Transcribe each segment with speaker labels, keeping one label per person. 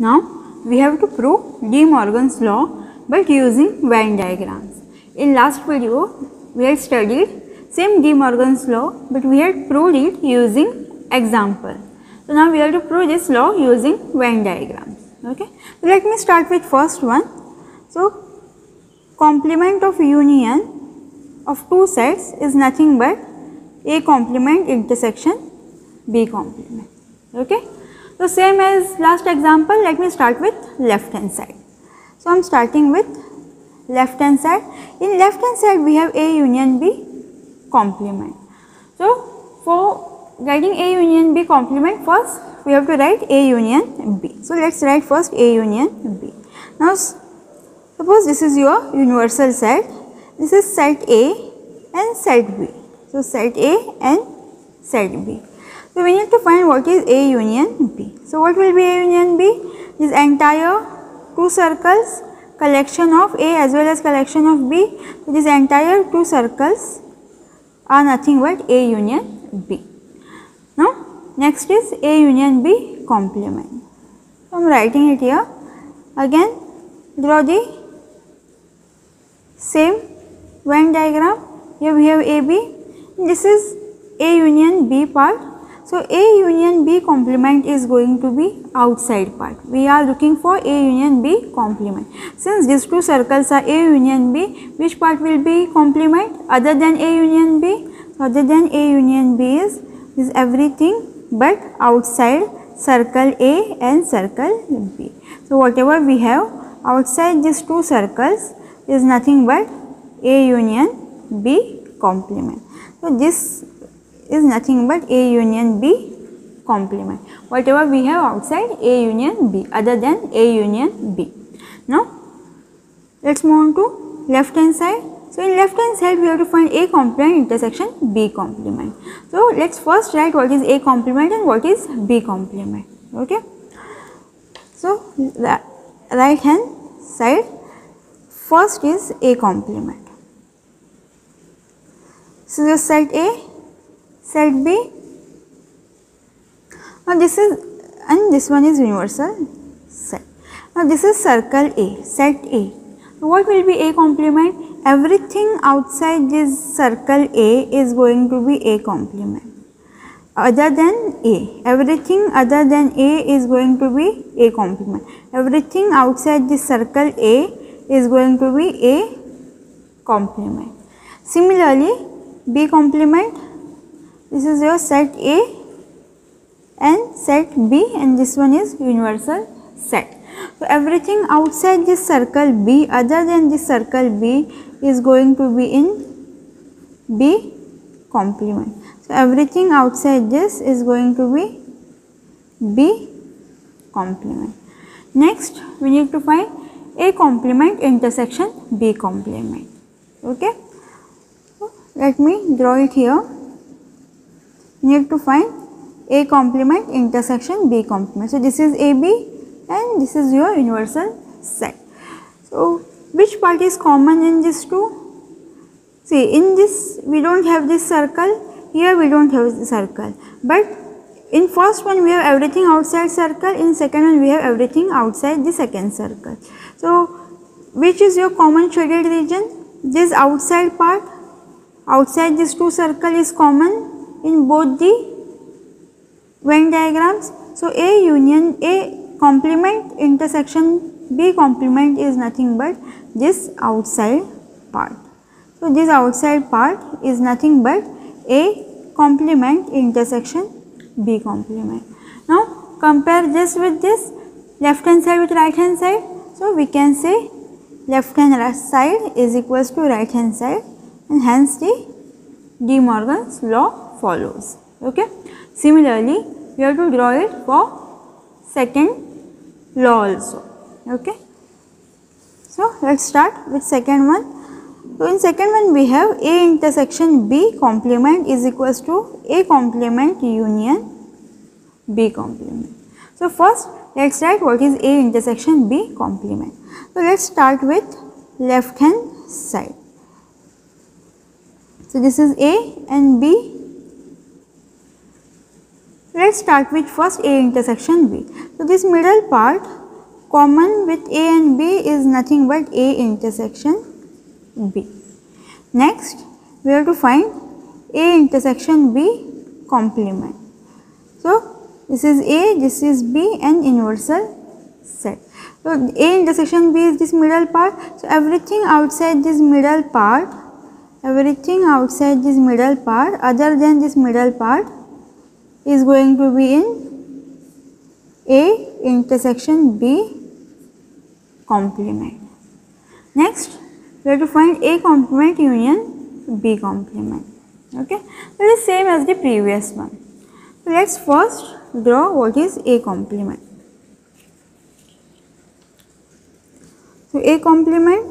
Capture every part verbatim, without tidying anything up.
Speaker 1: Now we have to prove De Morgan's law but using Venn diagrams. In last video we had studied same De Morgan's law but we had proved it using example. So now we have to prove this law using Venn diagrams. Okay. So let me start with first one. So complement of union of two sets is nothing but A complement intersection B complement. Okay. So same as last example, let me start with left hand side. So I am starting with left hand side. In left hand side we have A union B complement. So for getting A union B complement, first we have to write A union B. So let us write first A union B. Now suppose this is your universal set, this is set A and set B. So set A and set B. So we need to find what is A union B. So what will be A union B? This entire two circles, collection of A as well as collection of B. So this entire two circles are nothing but A union B. Now next is A union B complement. So I am writing it here. Again draw the same Venn diagram. Here we have A B. This is A union B part. So A union B complement is going to be outside part. We are looking for A union B complement. Since these two circles are A union B, which part will be complement other than A union B? So other than A union B is, is everything but outside circle A and circle B. So whatever we have outside these two circles is nothing but A union B complement. So this is nothing but A union B complement. Whatever we have outside A union B other than A union B. Now let us move on to left hand side. So in left hand side we have to find A complement intersection B complement. So let us first write what is A complement and what is B complement. Okay. So the right hand side, first is A complement. So this is set A, set B. Now this is, and this one is universal set. Now this is circle A, set A. So what will be A complement? Everything outside this circle A is going to be A complement. Other than A, everything other than A is going to be A complement. Everything outside this circle A is going to be A complement. Similarly, B complement, this is your set A and set B, and this one is universal set. So everything outside this circle B other than this circle B is going to be in B complement. So everything outside this is going to be B complement. Next we need to find A complement intersection B complement. Okay. So let me draw it here. We need to find A complement intersection B complement. So this is A B and this is your universal set. So which part is common in these two? See, in this we don't have this circle, here we don't have the circle, but in first one we have everything outside circle, in second one we have everything outside the second circle. So which is your common shaded region? This outside part, outside this two circle is common in both the Venn diagrams. So A union A complement intersection B complement is nothing but this outside part. So this outside part is nothing but A complement intersection B complement. Now compare this with this, left hand side with right hand side. So we can say left hand side is equals to right hand side, and hence the De Morgan's law follows. Okay. Similarly, we have to draw it for second law also. Okay. So let us start with second one. So in second one we have A intersection B complement is equals to A complement union B complement. So first let us write what is A intersection B complement. So let us start with left hand side. So this is A and B. Let us start with first A intersection B. So this middle part common with A and B is nothing but A intersection B. Next, we have to find A intersection B complement. So, this is A, this is B and universal set. So, A intersection B is this middle part. So, everything outside this middle part, everything outside this middle part other than this middle part is going to be in A intersection B complement. Next, we have to find A complement union B complement. Okay, that is same as the previous one. So, let us first draw what is A complement. So, A complement,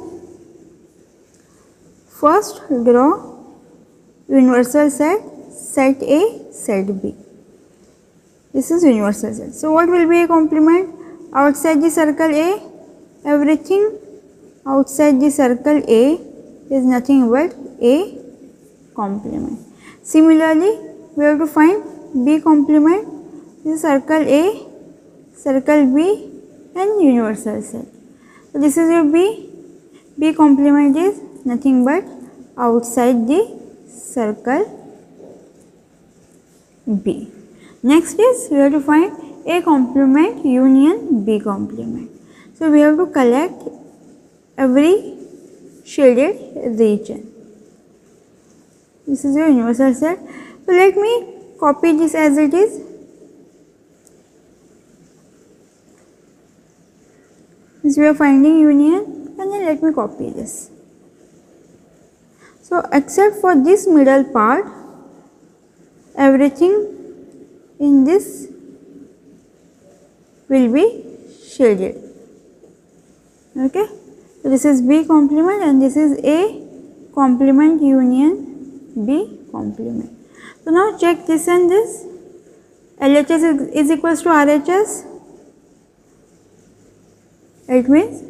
Speaker 1: first draw universal set, set A, set B. This is universal set. So, what will be A complement? Outside the circle A, everything outside the circle A is nothing but A complement. Similarly, we have to find B complement. This is circle A, circle B and universal set. So, this is your B. B complement is nothing but outside the circle B. Next is we have to find A complement union B complement. So, we have to collect every shaded region. This is your universal set. So, let me copy this as it is. This we are finding union and then let me copy this. So, except for this middle part, everything in this will be shaded. Okay. So, this is B complement and this is A complement union B complement. So, now check this and this. L H S is, is equals to R H S. It means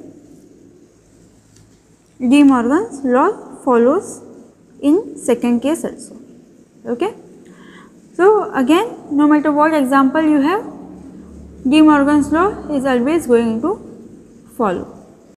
Speaker 1: De Morgan's law follows in second case also. Okay. So, again, no matter what example you have, De Morgan's law is always going to follow.